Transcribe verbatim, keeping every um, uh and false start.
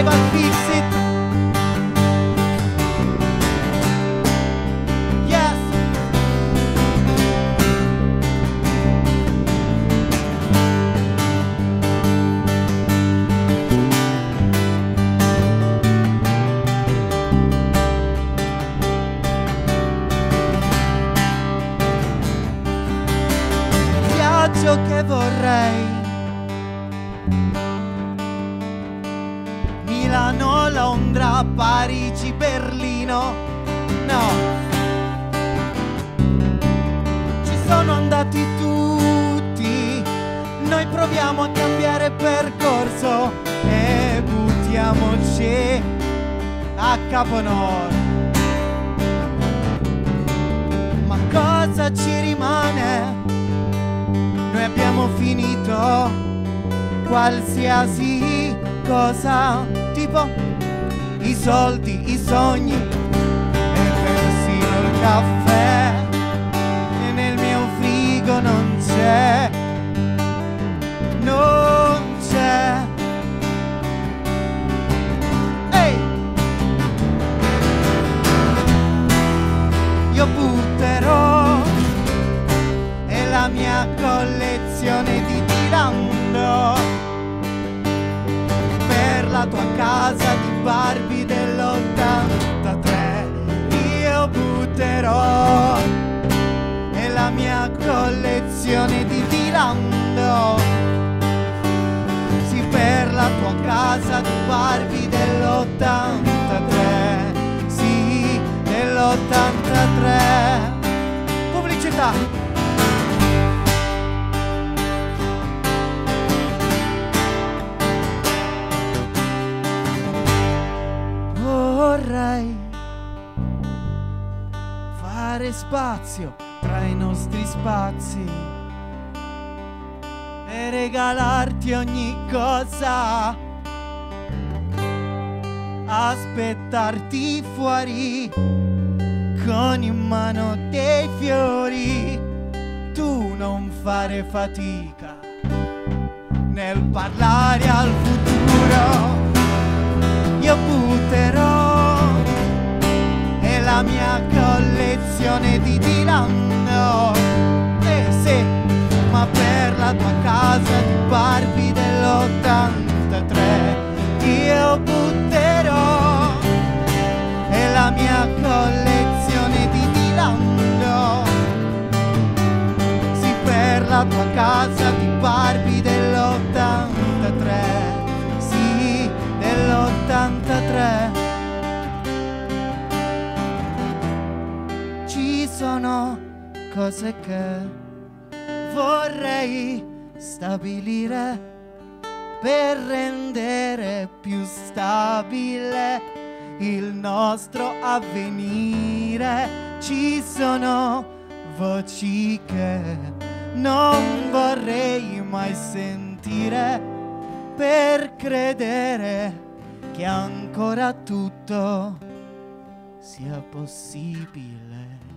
Survival Fix-It. Yes. Viaggio che vorrei, Milano, Londra, Parigi, Berlino, no, ci sono andati tutti, noi proviamo a cambiare percorso e buttiamoci a Capo Nord. Ma cosa ci rimane? Noi abbiamo finito qualsiasi cosa, tipo i soldi, i sogni e persino il caffè, e nel mio frigo non c'è, non c'è. Ehi! Io butterò e la mia collezione di tirando per la tua casa di Barbie dell'ottantatré. Io butterò e la mia collezione di tirando, sì, per la tua casa di Barbie dell'ottantatré, sì, dell'ottantatré. Pubblicità. Vorrei fare spazio tra i nostri spazi e regalarti ogni cosa, aspettarti fuori con in mano dei fiori, tu non fare fatica nel parlare al futuro. Io butterò e la mia collezione di tirando, eh sì, ma per la tua casa di Barbie dell'ottantatré. Io butterò e la mia collezione di tirando, sì, per la tua casa di Barbie dell'ottantatré, dell'ottantatré. Ci sono cose che vorrei stabilire per rendere più stabile il nostro avvenire. Ci sono voci che non vorrei mai sentire per credere che ancora tutto sia possibile.